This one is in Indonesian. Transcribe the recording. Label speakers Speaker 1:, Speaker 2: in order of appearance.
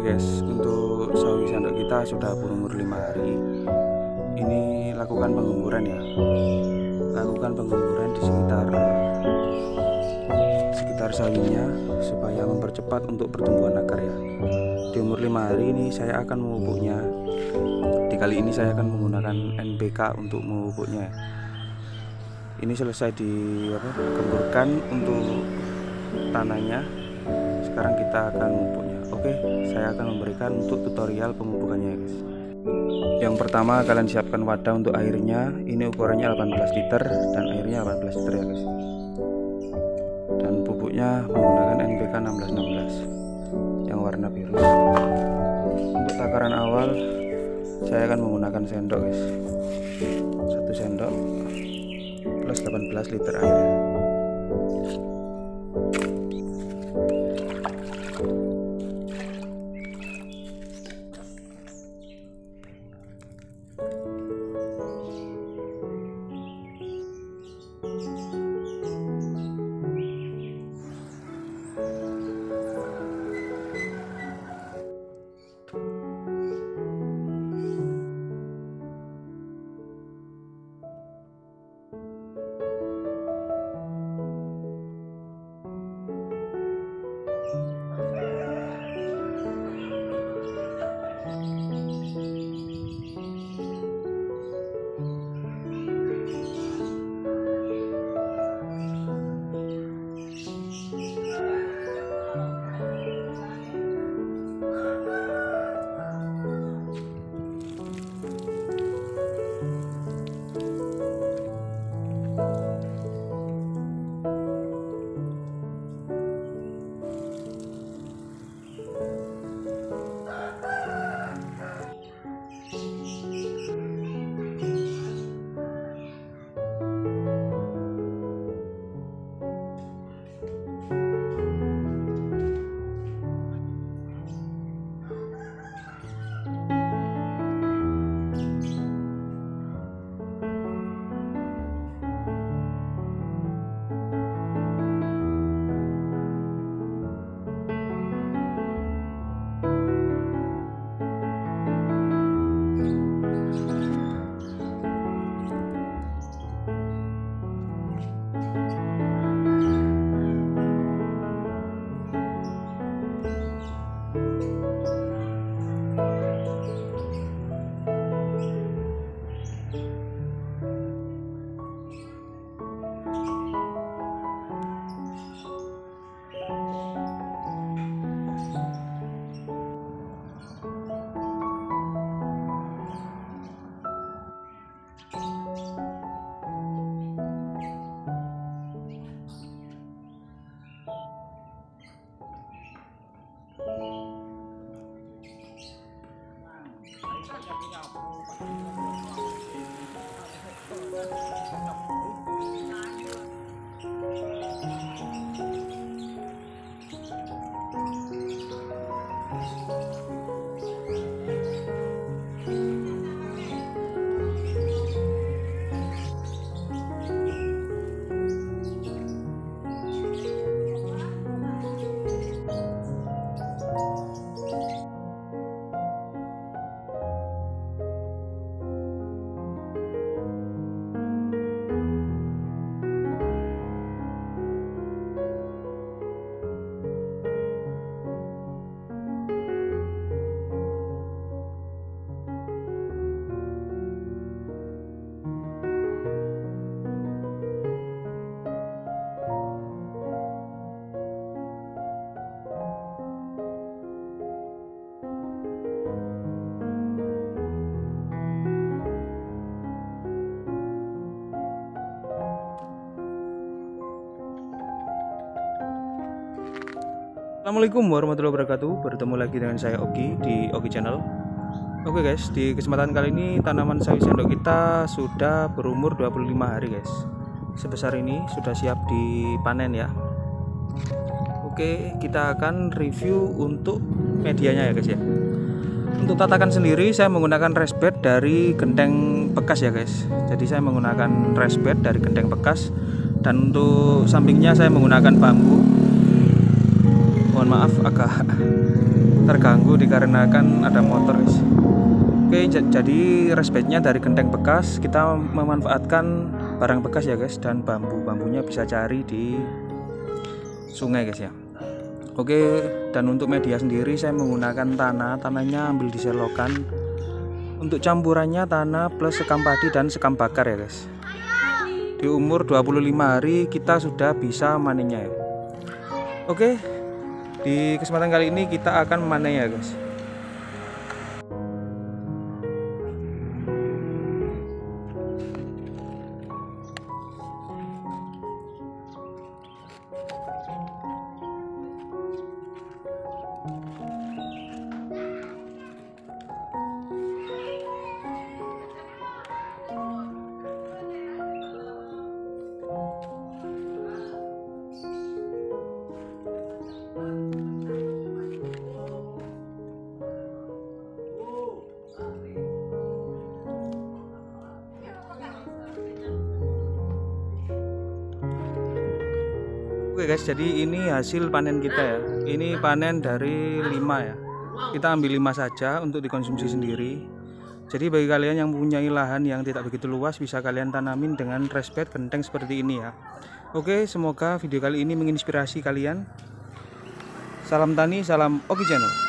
Speaker 1: guys, untuk sawi sendok kita sudah berumur 5 hari. Ini lakukan penggemburan ya. Lakukan penggemburan di sekitar sawinya supaya mempercepat untuk pertumbuhan akar ya. Di umur 5 hari ini saya akan memupuknya. Di kali ini saya akan menggunakan NPK untuk memupuknya. Ini selesai digemburkan untuk tanahnya. Sekarang kita akan memupuknya. Oke, saya akan memberikan untuk tutorial pemupukannya ya guys. Yang pertama, kalian siapkan wadah untuk airnya. Ini ukurannya 18 liter dan airnya 18 liter ya guys. Dan pupuknya menggunakan NPK 1616 yang warna biru. Untuk takaran awal saya akan menggunakan sendok guys. 1 sendok plus 18 liter air. Assalamualaikum warahmatullahi wabarakatuh. Bertemu lagi dengan saya Oki di Oki Channel. Oke guys, di kesempatan kali ini tanaman sawi sendok kita sudah berumur 25 hari guys. Sebesar ini sudah siap dipanen ya. Oke, kita akan review untuk medianya ya guys ya. Untuk tatakan sendiri saya menggunakan raised bed dari genteng bekas ya guys. Jadi saya menggunakan raised bed dari genteng bekas, dan untuk sampingnya saya menggunakan bambu. Mohon maaf agak terganggu dikarenakan ada motor, guys. Oke, jadi respectnya dari genteng bekas kita memanfaatkan barang bekas ya guys, dan bambunya bisa cari di sungai guys ya. Oke, dan untuk media sendiri saya menggunakan tanahnya ambil di selokan. Untuk campurannya tanah plus sekam padi dan sekam bakar ya guys. Di umur 25 hari kita sudah bisa manennya ya. Oke, di kesempatan kali ini kita akan memanen ya guys. Oke guys, jadi ini hasil panen kita ya. Ini panen dari 5 ya. Kita ambil 5 saja untuk dikonsumsi sendiri. Jadi bagi kalian yang mempunyai lahan yang tidak begitu luas, bisa kalian tanamin dengan raised bed genteng seperti ini ya. Oke, semoga video kali ini menginspirasi kalian. Salam tani, salam Oki Channel.